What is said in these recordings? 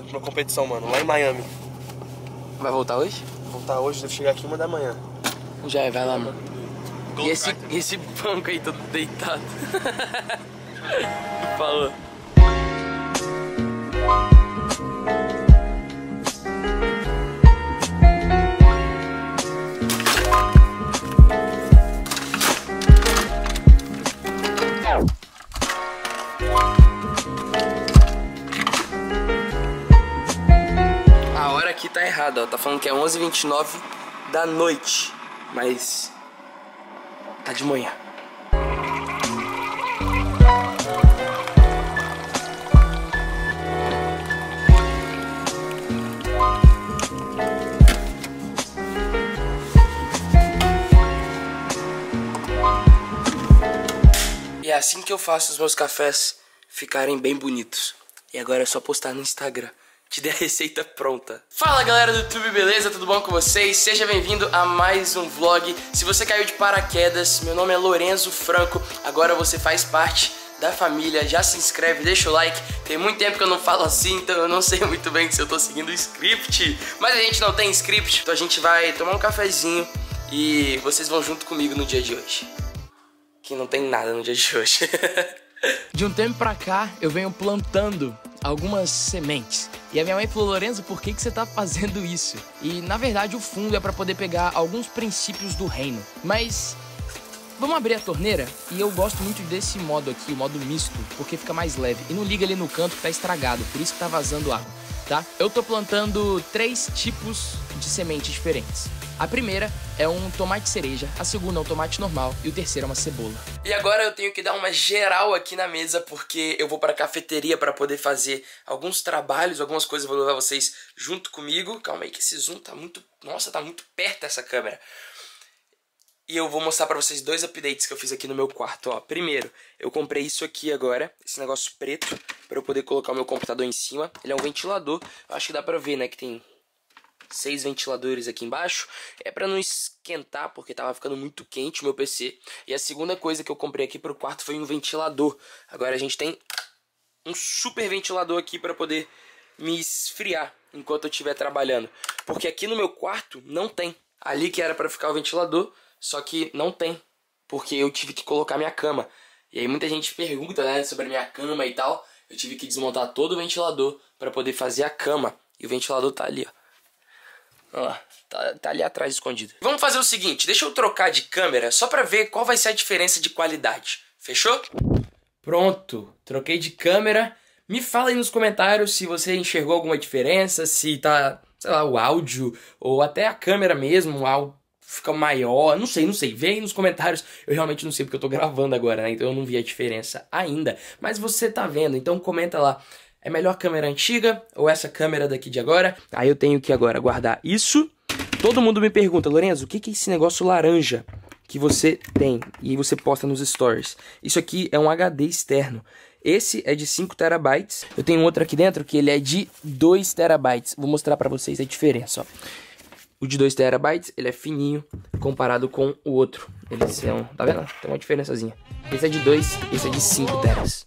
uma competição, mano, lá em Miami. Vai voltar hoje? Vou voltar hoje, devo chegar aqui 1 da manhã. Já, vai lá, mano. E esse banco aí todo deitado. Falou. A hora aqui tá errada, ó. Tá falando que é 11h29 da noite, mas tá de manhã. E é assim que eu faço os meus cafés ficarem bem bonitos. E agora é só postar no Instagram. Te dei a receita pronta. Fala galera do YouTube, beleza? Tudo bom com vocês? Seja bem-vindo a mais um vlog. Se você caiu de paraquedas, meu nome é Lorenzo Franco. Agora você faz parte da família. Já se inscreve, deixa o like. Tem muito tempo que eu não falo assim, então eu não sei muito bem se eu tô seguindo o script. Mas a gente não tem script, então a gente vai tomar um cafezinho e vocês vão junto comigo no dia de hoje. Que não tem nada no dia de hoje. De um tempo pra cá, eu venho plantando algumas sementes. E a minha mãe falou: Lorenzo, por que você tá fazendo isso? E na verdade o fundo é pra poder pegar alguns princípios do reino. Mas vamos abrir a torneira? E eu gosto muito desse modo aqui, o modo misto, porque fica mais leve. E não liga ali no canto que tá estragado, por isso que tá vazando água, tá? Eu tô plantando 3 tipos de sementes diferentes. A primeira é um tomate cereja, a segunda é um tomate normal e o terceiro é uma cebola. E agora eu tenho que dar uma geral aqui na mesa porque eu vou para a cafeteria para poder fazer alguns trabalhos, algumas coisas. Eu vou levar vocês junto comigo. Calma aí que esse zoom tá muito... Nossa, tá muito perto essa câmera. E eu vou mostrar para vocês 2 updates que eu fiz aqui no meu quarto, ó. Primeiro, eu comprei isso aqui agora, esse negócio preto, para eu poder colocar o meu computador em cima. Ele é um ventilador, eu acho que dá para ver, né, que tem 6 ventiladores aqui embaixo. É pra não esquentar, porque tava ficando muito quente o meu PC. E a segunda coisa que eu comprei aqui pro quarto foi um ventilador. Agora a gente tem um super ventilador aqui pra poder me esfriar enquanto eu estiver trabalhando. Porque aqui no meu quarto não tem. Ali que era pra ficar o ventilador, só que não tem. Porque eu tive que colocar minha cama. E aí muita gente pergunta, né, sobre a minha cama e tal. Eu tive que desmontar todo o ventilador pra poder fazer a cama. E o ventilador tá ali, ó. Olha lá, tá ali atrás escondido. Vamos fazer o seguinte, deixa eu trocar de câmera só pra ver qual vai ser a diferença de qualidade. Fechou? Pronto, troquei de câmera. Me fala aí nos comentários se você enxergou alguma diferença, se tá, sei lá, o áudio ou até a câmera mesmo, o áudio fica maior, não sei. Vê aí nos comentários. Eu realmente não sei porque eu tô gravando agora, né? Então eu não vi a diferença ainda. Mas você tá vendo, então comenta lá. É melhor a câmera antiga ou essa câmera daqui de agora? Aí eu tenho que agora guardar isso. Todo mundo me pergunta: Lorenzo, o que é esse negócio laranja que você tem? E aí você posta nos stories. Isso aqui é um HD externo. Esse é de 5 terabytes. Eu tenho outro aqui dentro que ele é de 2 terabytes. Vou mostrar pra vocês a diferença, ó. O de 2 terabytes, ele é fininho comparado com o outro. Eles são, tá vendo? Tem uma diferençazinha. Esse é de 2, esse é de 5 teras.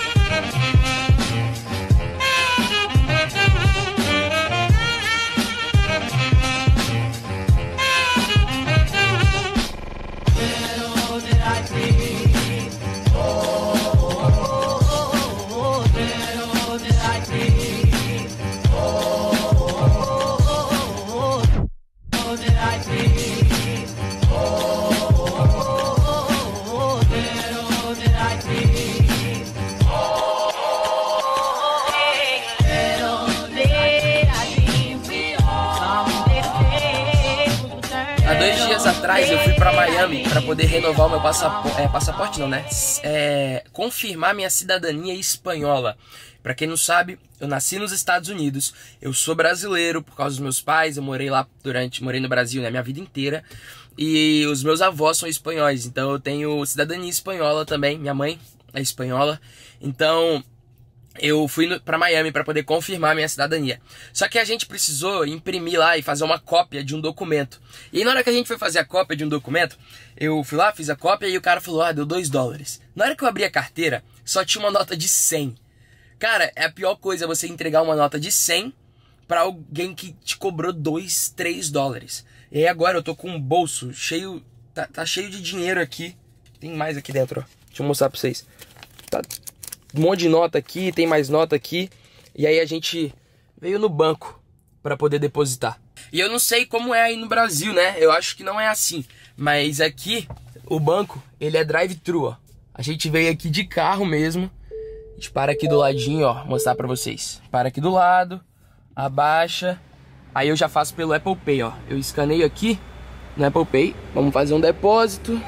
Há 2 dias atrás eu fui pra Miami pra poder renovar o meu passaporte não, né? Confirmar minha cidadania espanhola. Pra quem não sabe, eu nasci nos Estados Unidos, eu sou brasileiro por causa dos meus pais, eu morei lá morei no Brasil, né, minha vida inteira. E os meus avós são espanhóis, então eu tenho cidadania espanhola também, minha mãe é espanhola. Então eu fui pra Miami pra poder confirmar minha cidadania. Só que a gente precisou imprimir lá e fazer uma cópia de um documento. E aí na hora que a gente foi fazer a cópia de um documento, eu fui lá, fiz a cópia e o cara falou: ah, deu $2. Na hora que eu abri a carteira, só tinha uma nota de 100. Cara, é a pior coisa você entregar uma nota de 100 pra alguém que te cobrou 2, 3 dólares. E aí agora eu tô com um bolso cheio, tá cheio de dinheiro aqui. Tem mais aqui dentro, ó. Deixa eu mostrar pra vocês. Tá um monte de nota aqui, tem mais nota aqui. E aí a gente veio no banco pra poder depositar. E eu não sei como é aí no Brasil, né? Eu acho que não é assim. Mas aqui, o banco, ele é drive-thru, ó. A gente veio aqui de carro mesmo. A gente para aqui do ladinho, ó. Mostrar pra vocês. Para aqui do lado, abaixa. Aí eu já faço pelo Apple Pay, ó. Eu escaneio aqui no Apple Pay. Vamos fazer um depósito.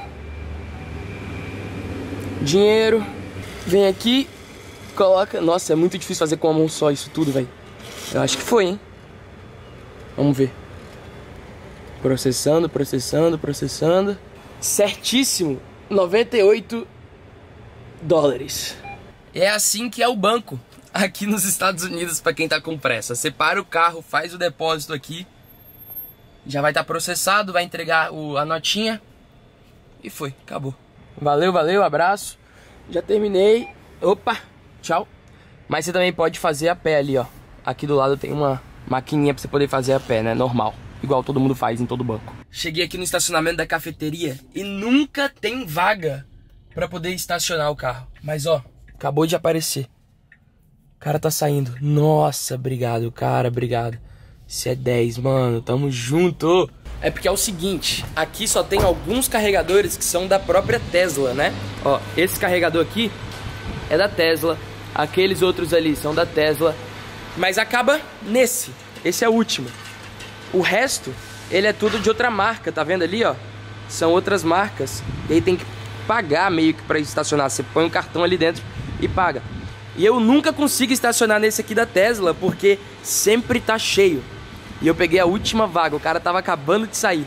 Dinheiro. Vem aqui, coloca... Nossa, é muito difícil fazer com a mão só isso tudo, velho. Eu acho que foi, hein? Vamos ver. Processando, processando, processando. Certíssimo. 98 dólares. É assim que é o banco aqui nos Estados Unidos pra quem tá com pressa. Você para o carro, faz o depósito aqui. Já vai estar processado, vai entregar a notinha. E foi, acabou. Valeu, valeu, abraço. Já terminei. Opa, tchau. Mas você também pode fazer a pé ali, ó. Aqui do lado tem uma maquininha pra você poder fazer a pé, né? Normal. Igual todo mundo faz em todo banco. Cheguei aqui no estacionamento da cafeteria e nunca tem vaga pra poder estacionar o carro. Mas, ó, acabou de aparecer. O cara tá saindo. Nossa, obrigado, cara, obrigado. Isso é 10, mano. Tamo junto. É porque é o seguinte, aqui só tem alguns carregadores que são da própria Tesla, né? Ó, esse carregador aqui é da Tesla, aqueles outros ali são da Tesla, mas acaba nesse, esse é o último. O resto, ele é tudo de outra marca, tá vendo ali, ó? São outras marcas, e aí tem que pagar meio que pra estacionar, você põe um cartão ali dentro e paga. E eu nunca consigo estacionar nesse aqui da Tesla, porque sempre tá cheio. E eu peguei a última vaga, o cara tava acabando de sair.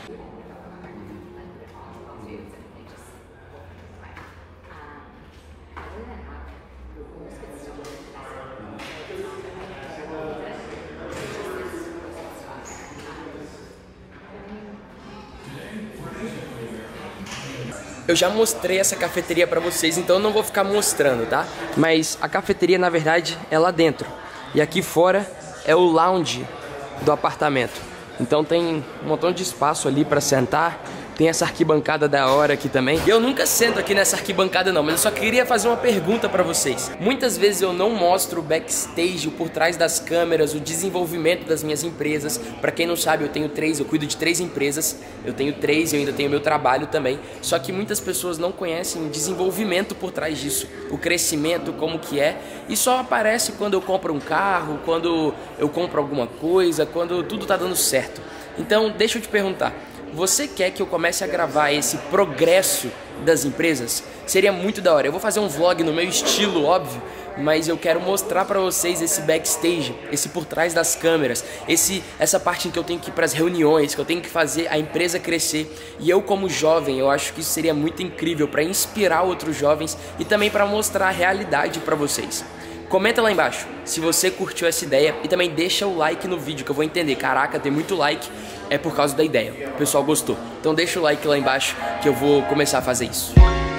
Eu já mostrei essa cafeteria pra vocês, então eu não vou ficar mostrando, tá? Mas a cafeteria, na verdade, é lá dentro. E aqui fora é o lounge do apartamento. Então tem um montão de espaço ali pra sentar. Tem essa arquibancada da hora aqui também. E eu nunca sento aqui nessa arquibancada não, mas eu só queria fazer uma pergunta pra vocês. Muitas vezes eu não mostro o backstage, o por trás das câmeras, o desenvolvimento das minhas empresas. Pra quem não sabe, eu cuido de 3 empresas. Eu tenho 3 e eu ainda tenho meu trabalho também. Só que muitas pessoas não conhecem o desenvolvimento por trás disso. O crescimento, como que é. E só aparece quando eu compro um carro, quando eu compro alguma coisa, quando tudo tá dando certo. Então, deixa eu te perguntar. Você quer que eu comece a gravar esse progresso das empresas? Seria muito da hora. Eu vou fazer um vlog no meu estilo, óbvio, mas eu quero mostrar pra vocês esse backstage, esse por trás das câmeras, essa parte em que eu tenho que ir pras reuniões, que eu tenho que fazer a empresa crescer. E eu, como jovem, eu acho que isso seria muito incrível pra inspirar outros jovens e também pra mostrar a realidade pra vocês. Comenta lá embaixo se você curtiu essa ideia e também deixa o like no vídeo que eu vou entender. Caraca, tem muito like, é por causa da ideia. O pessoal gostou. Então deixa o like lá embaixo que eu vou começar a fazer isso.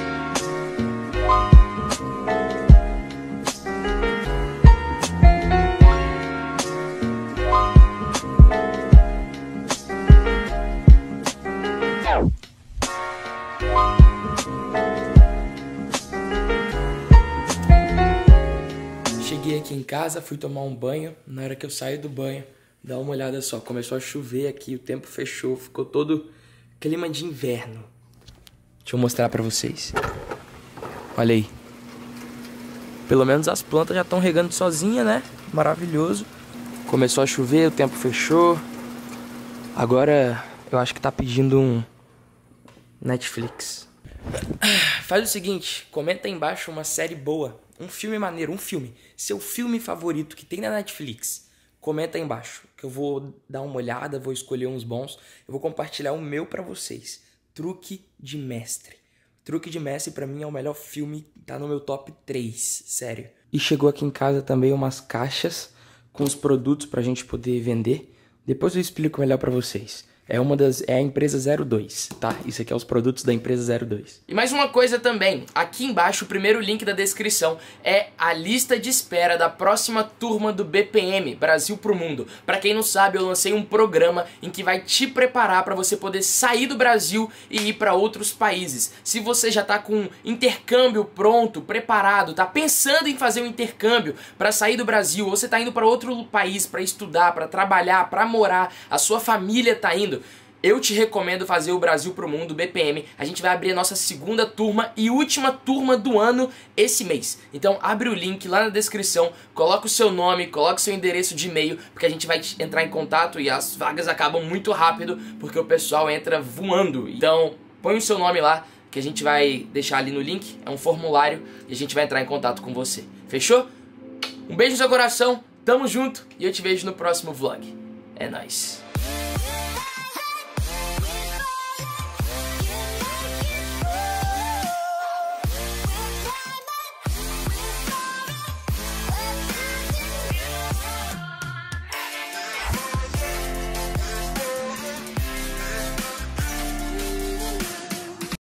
Cheguei aqui em casa, fui tomar um banho. Na hora que eu saí do banho, dá uma olhada só, começou a chover aqui, o tempo fechou, ficou todo clima de inverno. Deixa eu mostrar pra vocês. Olha aí. Pelo menos as plantas já estão regando sozinha, né? Maravilhoso. Começou a chover, o tempo fechou. Agora eu acho que tá pedindo um Netflix. Faz o seguinte, comenta aí embaixo uma série boa, um filme maneiro, um filme. Seu filme favorito que tem na Netflix. Comenta aí embaixo, que eu vou dar uma olhada, vou escolher uns bons. Eu vou compartilhar o meu pra vocês. Truque de Mestre. Truque de Mestre pra mim é o melhor filme, tá no meu top 3, sério. E chegou aqui em casa também umas caixas com os produtos pra gente poder vender. Depois eu explico melhor pra vocês. É a empresa 02, tá? Isso aqui é os produtos da empresa 02. E mais uma coisa também, aqui embaixo, o primeiro link da descrição é a lista de espera da próxima turma do BPM, Brasil pro Mundo. Pra quem não sabe, eu lancei um programa em que vai te preparar pra você poder sair do Brasil e ir pra outros países. Se você já tá com intercâmbio pronto, preparado, tá pensando em fazer um intercâmbio pra sair do Brasil, ou você tá indo pra outro país pra estudar, pra trabalhar, pra morar, a sua família tá indo, eu te recomendo fazer o Brasil pro Mundo, BPM. A gente vai abrir a nossa segunda turma e última turma do ano esse mês. Então abre o link lá na descrição, coloca o seu nome, coloca o seu endereço de e-mail, porque a gente vai entrar em contato e as vagas acabam muito rápido, porque o pessoal entra voando. Então põe o seu nome lá, que a gente vai deixar ali no link, é um formulário, e a gente vai entrar em contato com você. Fechou? Um beijo no seu coração, tamo junto, e eu te vejo no próximo vlog. É nóis.